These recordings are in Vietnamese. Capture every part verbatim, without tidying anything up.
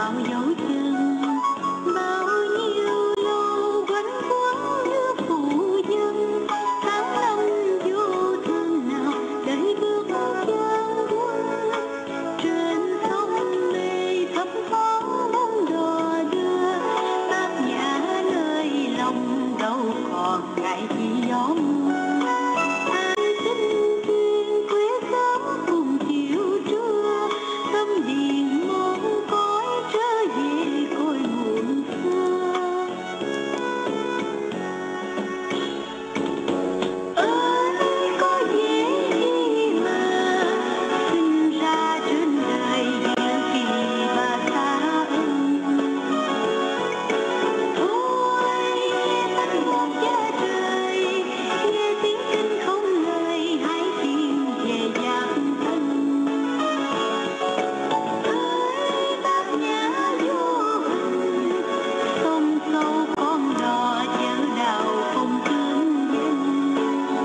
bao dấu chân, bao nhiêu lâu quanh quẩn như phụ dân. Tháng năm vô thương nào đầy bước chân quân, trên sông mê thấp thoáng bóng đò đưa. Bác nhã nơi lòng đâu còn ngại chi gió mưa. Ai xin duyên quê sớm cùng chiều trưa, tâm điền mong cõi trở về cội nguồn xưa. Ơi có dễ gì mà sinh ra trên đời giữa kỳ và xa ân. Thôi tách một cha trời, nghe tiếng kinh không lời, hãy tìm về giác thân. Ơi bác nhã vô hình, sông sâu con đò chở đào không tương danh.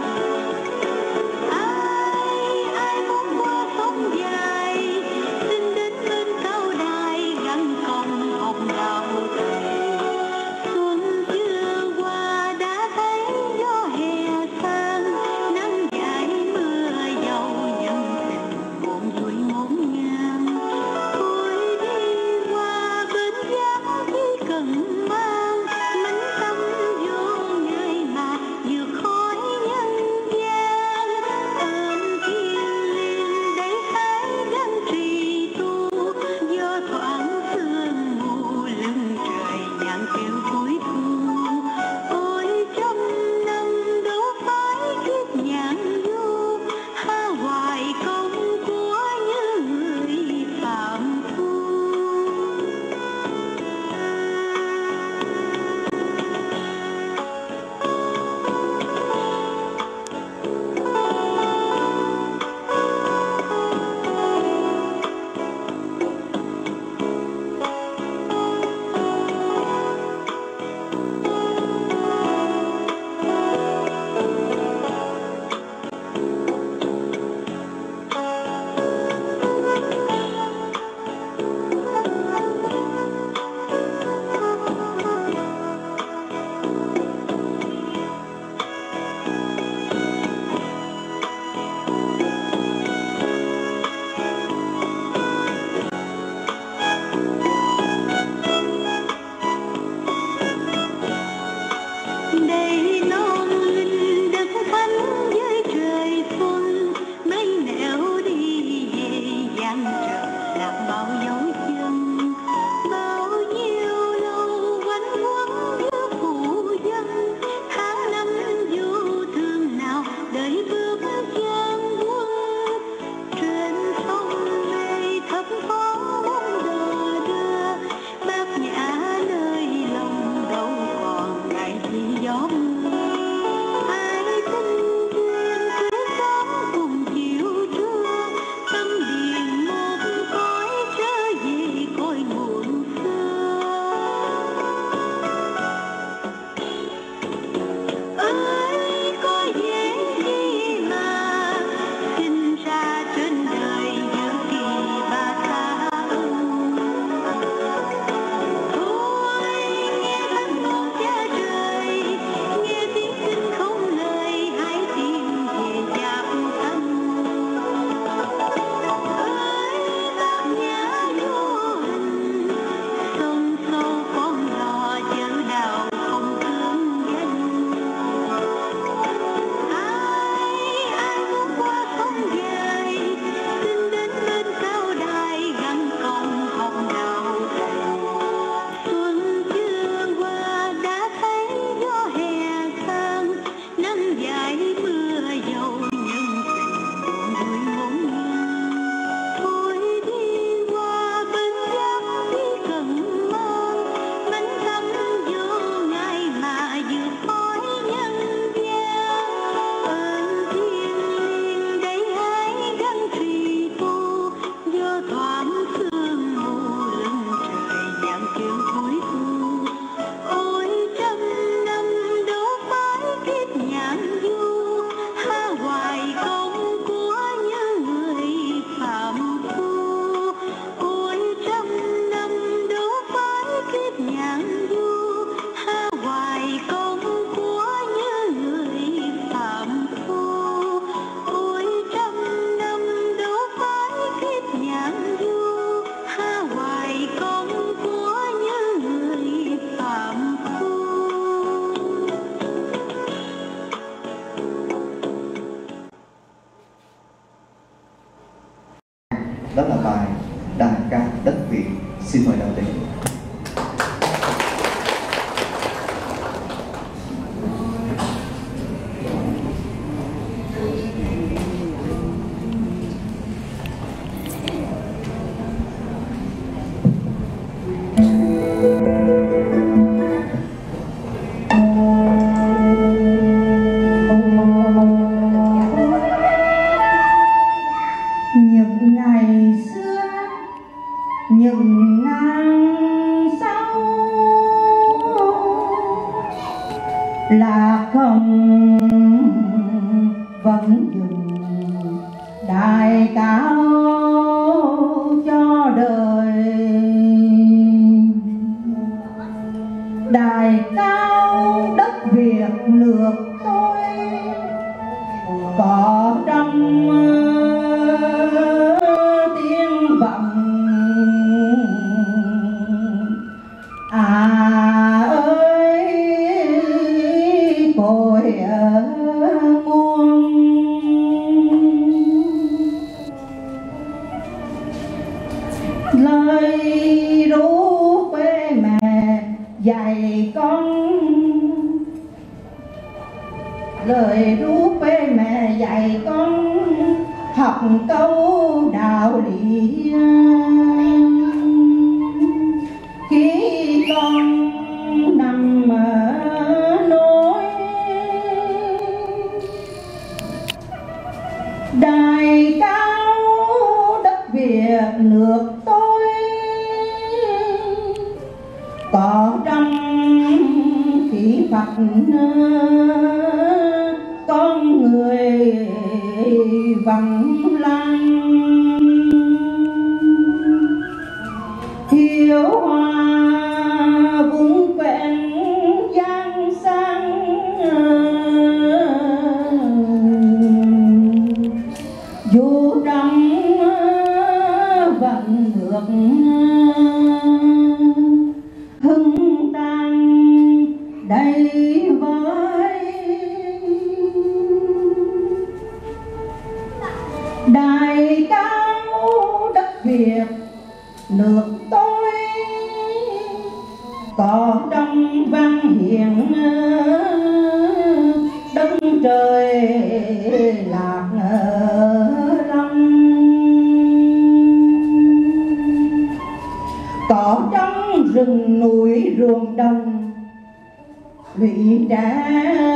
Ai ai muốn qua sông dài, xin đến bên cao đài gắn cong hồng đào thầy. Xuân chưa qua đã thấy gió hè sang, nắng dài mưa dầu nhân tình buồn vui ngổn ngang. Thôi đi qua bên giác chỉ cần mang mảnh tâm vô người mà vượt khỏi nhân gian. Ơn thiên liêng để khai gắn trì tu, gió thoảng sương mù lưng trời nhàn kêu cuối thu. Ôi trăm năm đâu phải kiếp nhàn du, ha hoài công của những người phạm phu. Đây non linh đất thánh với trời xuân, mấy nẻo đi về gian trời lạc bao dấu chân. Bao nhiêu lâu quanh quẩn như phụ dân, tháng năm vô thương nào đợi bước chân quân. Trên sông mê thấp thoáng bóng đò đưa, bác nhã nơi lòng đâu còn ngại chi gió mưa. Ai xin duyên quê sớm cùng chiều trưa, tâm điền một cõi trở đó là bài Đàn ca đất Việt. Xin mời đạo diễn. Những ngày xưa, những năm sau là không vẫn dừng đại cao cho đời. Đại cao đất Việt nước tôi có trong tiếng vọng à ơi cội nguồn. Lời ru quê mẹ dạy con, lời ru quê mẹ dạy con học câu đạo lý. Khi con nằm ở nỗi đài cao đất Việt nước tôi có trong khí Phật con người vắng lăng. Hiếu hoa vung vẹn giang sang, dù trong vẫn ngược hưng tăng đầy vơi. Đài cao đất Việt nước tôi có trong văn hiền đất trời lạc long. Có trong rừng núi ruộng đồng lũy trẻ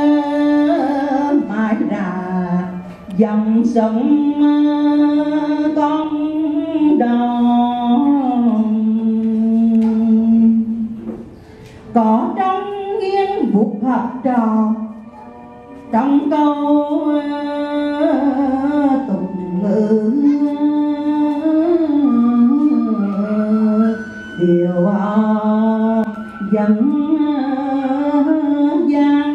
mãi ra dòng sông con đòn. Có trong nghiêng bút học trò trong câu tụng ngữ điều dẫn gian.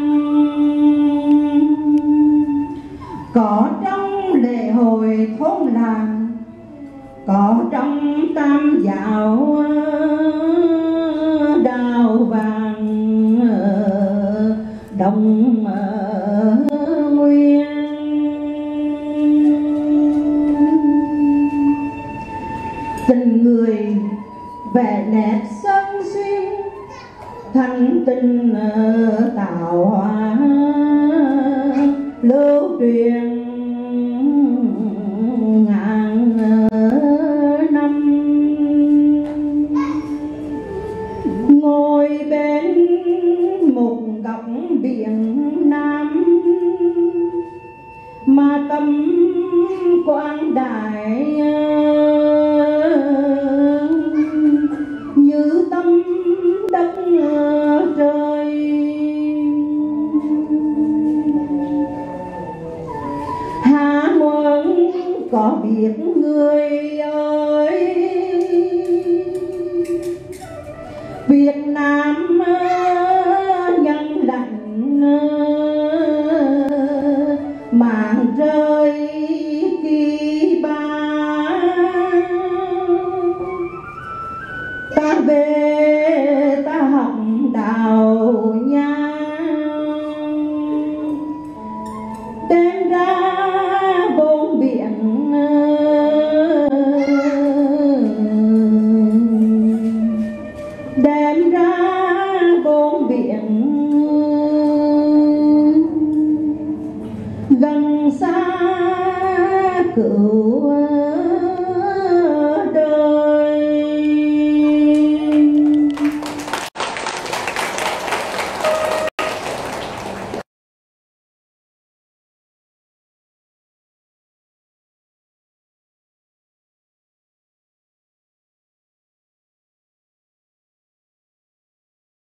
Có trong lễ hội thôn làng, có trong tam giáo đào vàng đồng nguyên. Tình người vẻ nét sơn xuyên thành tình tạo hóa lưu truyền ngàn năm. Ngồi bên một góc biển Nam mà tâm quang đại như tâm đất trời. Hà muốn có biết người ơi, Việt Nam nhân lành màn rơi kỳ ba. Ta về ta học đạo nha, đem ra bốn biển qua